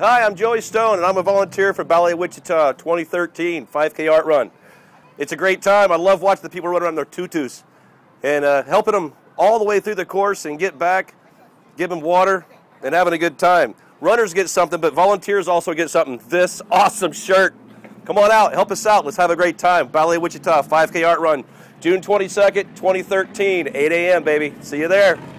Hi, I'm Joey Stone, and I'm a volunteer for Ballet Wichita 2013 5K art run. It's a great time. I love watching the people run around their tutus and helping them all the way through the course and get back, give them water, and having a good time. Runners get something, but volunteers also get something. This awesome shirt. Come on out, help us out. Let's have a great time. Ballet Wichita 5K art run, June 22nd, 2013, 8 a.m., baby. See you there.